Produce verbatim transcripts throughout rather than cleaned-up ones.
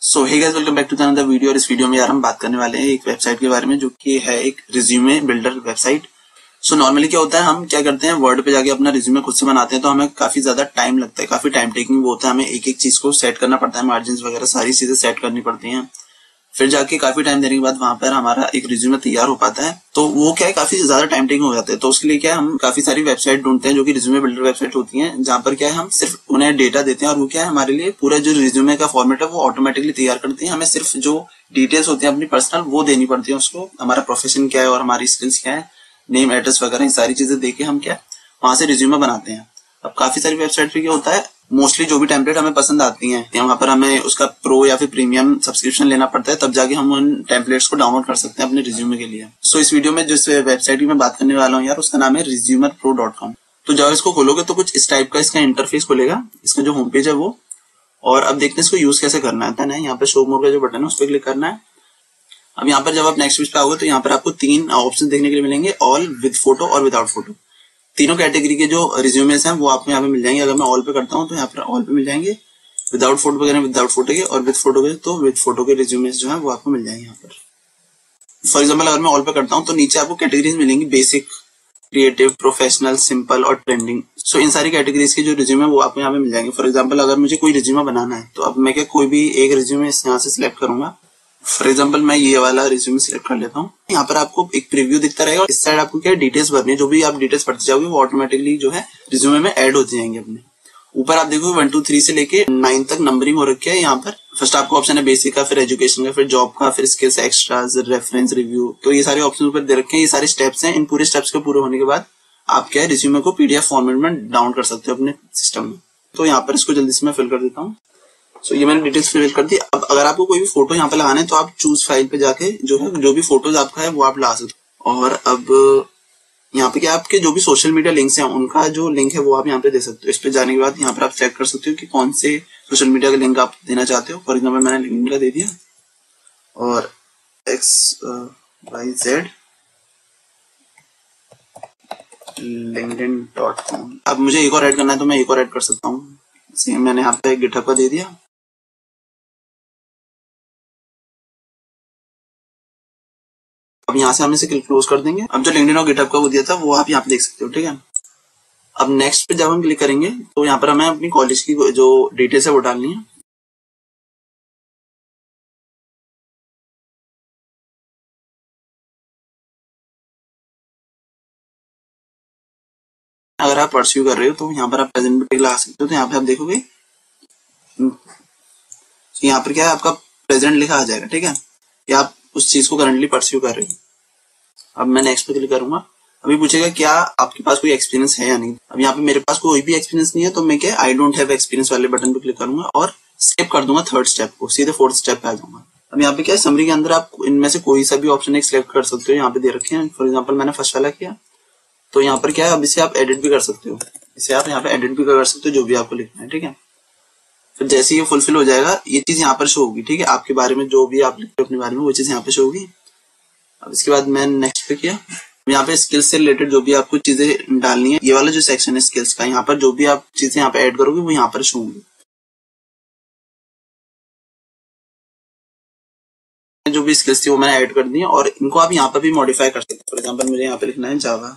So hey guys, welcome back to another video. और इस video में यार हम बात करने वाले हैं एक वेबसाइट के बारे में जो कि है एक resume builder website. So normally क्या होता है, हम क्या करते हैं, वर्ड पे जाके अपना रिज्यूमे खुद से बनाते हैं तो हमें काफी ज्यादा टाइम लगता है, काफी टाइम टेकिंग वो होता है। हमें एक एक चीज को सेट करना पड़ता है, मार्जिन वगैरह सारी चीजें सेट करनी पड़ती हैं। फिर जाके काफी टाइम देने के बाद वहां पर हमारा एक रिज्यूमे तैयार हो पाता है। तो वो क्या है, काफी ज्यादा टाइम टेकिंग हो जाता है। तो उसके लिए क्या है, हम काफी सारी वेबसाइट ढूंढते हैं जो कि रिज्यूमे बिल्डर वेबसाइट होती हैं, जहां पर क्या है हम सिर्फ उन्हें डेटा देते हैं और वो क्या है हमारे लिए पूरा जो रिज्यूमे का फॉर्मेट है वो ऑटोमेटिकली तैयार करती है। हमें सिर्फ जो डिटेल्स होती है अपनी पर्सनल वो देनी पड़ती है उसको, हमारा प्रोफेशन क्या है और हमारी स्किल्स क्या है, नेम एड्रेस वगैरह सारी चीजें देके हम क्या वहां से रिज्यूमे बनाते हैं। अब काफी सारी वेबसाइट पे क्या होता है, मोस्टली जो भी टेम्पलेट हमें पसंद आती हैं वहां पर हमें उसका प्रो या फिर प्रीमियम सब्सक्रिप्शन लेना पड़ता है, तब जाके हम उन टेम्पलेट्स को डाउनलोड कर सकते हैं अपने रिज्यूमे के लिए। सो so, इस वीडियो में जिस वेबसाइट की मैं बात करने वाला हूँ यार, उसका नाम है रिज्यूमर प्रो डॉट कॉम। तो जब इसको खोलोगे तो कुछ इस टाइप का इसका इंटरफेस खुलेगा, इसका जो होम पेज है वो। और अब देखते हैं इसको यूज कैसे करना है ना। यहाँ पे शो मोर का जो बटन है उस पर क्लिक करना है। अब यहाँ पर जब आप नेक्स्ट पेज पे आओगे तो यहाँ पर आपको तीन ऑप्शन देखने के लिए मिलेंगे, ऑल, विद फोटो और विदाउट फोटो। तीनों कैटेगरी के जो रिज्यूमेस हैं वो आपको यहाँ पे मिल जाएंगे। अगर मैं ऑल पे करता हूँ तो यहाँ पर ऑल पे मिल जाएंगे, विदाउट फोटो वगैरह विदाउट फोटो के, और विद फोटो के तो विद फोटो के रिज्यूमेस जो है वो आपको मिल जाएंगे यहाँ पर। फॉर एग्जाम्पल अगर मैं ऑल पे करता हूँ तो नीचे आपको कैटेगरीज मिलेंगी, बेसिक, क्रिएटिव, प्रोफेशनल, सिंपल और ट्रेंडिंग। सो इन सारी कैटेगरीज के जो रिज्यूमे वो आपको यहाँ पे मिल जाएंगे। फॉर एग्जाम्पल अगर मुझे कोई रिज्यूमे बनाना है तो अब मैं क्या कोई भी एक रिज्यूमे यहाँ से सिलेक्ट करूंगा। फॉर एग्जाम्पल मैं ये वाला रिज्यूमे सिलेक्ट कर लेता हूँ। यहाँ पर आपको एक प्रीव्यू दिखता रहेगा और इस साइड आपको क्या डिटेल्स भरनी है। जो भी आप डिटेल्स भरते जाओगे वो ऑटोमेटिकली जो है रिज्यूमे में ऐड होती जाएंगे अपने। ऊपर आप देखोगे वन टू थ्री से लेके नाइन तक नंबरिंग हो रखी है। यहाँ पर फर्स्ट आपको ऑप्शन है बेसिक का, फिर एजुकेशन का, फिर जॉब का, फिर स्किल्स, एक्स्ट्राज, रेफरेंस, रिव्यू। तो ये सारे ऑप्शन ऊपर दे रखे हैं, ये सारे स्टेप्स हैं। इन पूरे स्टेप्स के पूरे होने के बाद आप क्या है रिज्यूमे को पीडीएफ फॉर्मेट में डाउनलोड कर सकते हो अपने सिस्टम में। तो यहाँ पर इसको जल्दी से मैं फिल कर देता हूँ। सो so, ये मैंने डिटेल्स फिल कर दी। अब अगर आपको कोई भी फोटो यहाँ पे लगाना है तो आप चूज फाइल पे जाके जो है जो भी फोटोज आपका है वो आप ला सकते हो। और अब यहाँ पे क्या आपके जो भी सोशल मीडिया लिंक्स हैं उनका जो लिंक है वो आप यहाँ पे दे सकते हो। इस पे जाने के बाद यहाँ पर आप चेक कर सकते हो कि कौन से सोशल मीडिया का लिंक आप देना चाहते हो। फॉर एग्जाम्पल मैंने लिंक का दे दिया और X Y Z LinkedIn dot com. अब मुझे एक और ऐड करना है तो मैं एक और ऐड कर सकता हूँ। सेम मैंने यहाँ पे गिटहब का दे दिया। अब यहाँ से हम इसे क्लोज कर देंगे। अब जो लिंक्डइन और गिटहब का वो दिया था वो आप यहाँ पे देख सकते हो, ठीक है। अब नेक्स्ट पे जब हम क्लिक करेंगे तो यहाँ पर हमें अपनी कॉलेज की जो डिटेल्स है वो डालनी है। अगर आप परस्यू कर रहे हो तो यहाँ पर आप प्रेजेंट पे ला सकते हो। तो यहाँ पे आप देखोगे तो यहाँ पर क्या है आपका प्रेजेंट लिखा आ जाएगा, ठीक है, या आप उस चीज को करंटली परस्यू कर रहे हो। अब मैं नेक्स्ट पे क्लिक करूंगा। अभी पूछेगा क्या आपके पास कोई एक्सपीरियंस है या नहीं। अब यहाँ पे मेरे पास कोई भी एक्सपीरियंस नहीं है तो मैं क्या आई डोंट हैव एक्सपीरियंस वाले बटन पे क्लिक करूंगा और स्किप कर दूंगा थर्ड स्टेप को, सीधे फोर्थ स्टेप पे आ जाऊंगा। अब यहाँ पे क्या है, समरी के अंदर आप इनमें से कोई सा भी ऑप्शन एक सिलेक्ट कर सकते हो, यहाँ पे दे रखे हैं। फॉर एग्जाम्पल मैंने फर्स्ट वाला किया तो यहाँ पर क्या है, अब इसे आप एडिट भी कर सकते हो। इसे आप यहाँ पे एडिट भी कर सकते हो जो भी आपको लिखना है, ठीक है। फिर जैसे ये फुलफिल हो जाएगा ये चीज यहाँ पर शो होगी, ठीक है। आपके बारे में जो भी आप लिखते हो अपने बारे में वो चीज यहाँ पे शो होगी। अब इसके बाद मैं नेक्स्ट पे किया। यहाँ पे स्किल्स से रिलेटेड जो भी आपको चीजें डालनी है, ये वाला जो सेक्शन है स्किल्स का, यहाँ पर जो भी आप चीजें यहाँ पे ऐड करोगे वो यहाँ पर शो होंगी। जो भी स्किल्स थी वो मैंने ऐड कर दी और इनको आप यहाँ पर भी मॉडिफाई कर सकते हैं। फॉर एग्जाम्पल मुझे यहाँ पे लिखना है जावा,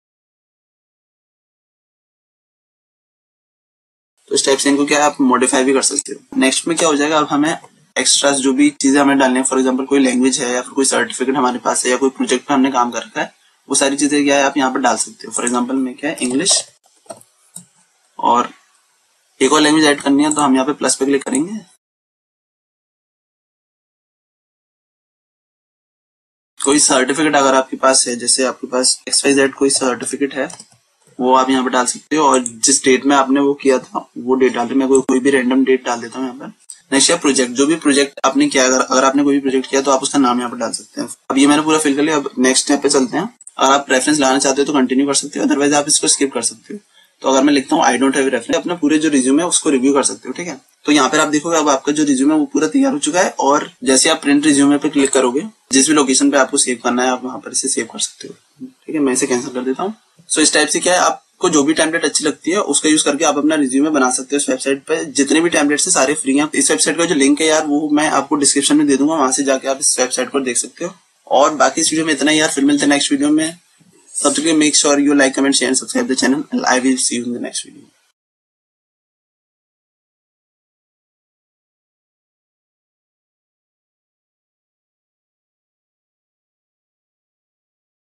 तो इस टाइप से इनको क्या आप मॉडिफाई भी कर सकते हो। नेक्स्ट में क्या हो जाएगा, अब हमें एक्स्ट्रा जो भी चीजें हमें डालनी है, फॉर एग्जाम्पल कोई लैंग्वेज है या फिर कोई सर्टिफिकेट हमारे पास है या कोई प्रोजेक्ट पे हमने काम कर रखा है, वो सारी चीजें क्या है आप यहाँ पर डाल सकते हो। फॉर एग्जाम्पल मैं क्या है इंग्लिश, और एक और लैंग्वेज ऐड करनी है तो हम यहाँ पे प्लस पे क्लिक करेंगे। कोई सर्टिफिकेट अगर आपके पास है, जैसे आपके पास एक्स वाई जेड कोई सर्टिफिकेट है वो आप यहाँ पे डाल सकते हो, और जिस डेट में आपने वो किया था वो डेट डाल, मैं कोई कोई भी रैंडम डेट डाल देता हूँ यहाँ पर। नेक्स्ट है प्रोजेक्ट, जो भी प्रोजेक्ट आपने किया, अगर अगर आपने कोई भी प्रोजेक्ट किया तो आप उसका नाम यहाँ पर डाल सकते हैं। अब ये मैंने पूरा फिल कर लिया। अब नेक्स्ट स्टेप पे चलते हैं। अगर आप रेफरेंस लगाना चाहते हो तो कंटिन्यू कर सकते हो, अदरवाइज आप इसको स्किप कर सकते हो। तो अगर मैं लिखता हूँ आई डोंट हैव रेफरेंस, अपना पूरे जो रिज्यूम है उसको रिव्यू कर सकते हो, ठीक है। तो यहाँ पर आप देखोगे अब आपका जो रिज्यूम है वो पूरा तैयार हो चुका है, और जैसे आप प्रिंट रिज्यूमे पे क्लिक करोगे, जिस भी लोकेशन पे आपको सेव करना है आप वहां पर इसे सेव कर सकते हो, ठीक है। मैं इसे कैंसिल कर देता हूँ। सो इस टाइप से क्या है आप आपको जो भी टेम्पलेट अच्छी लगती है उसका यूज करके आप अपना रिज्यूमे बना सकते हो। इस वेबसाइट पे जितने भी टेम्पलेट्स हैं सारे फ्री हैं। इस वेबसाइट का जो लिंक है यार वो मैं आपको डिस्क्रिप्शन में दे दूंगा, वहां से जाके आप इस वेबसाइट को देख सकते हो। और बाकी इस वीडियो में इतना ही यार, फिर मिलते हैं नेक्स्ट वीडियो में। तब तक make sure you like, comment, share, subscribe the channel. I will see you in the next video.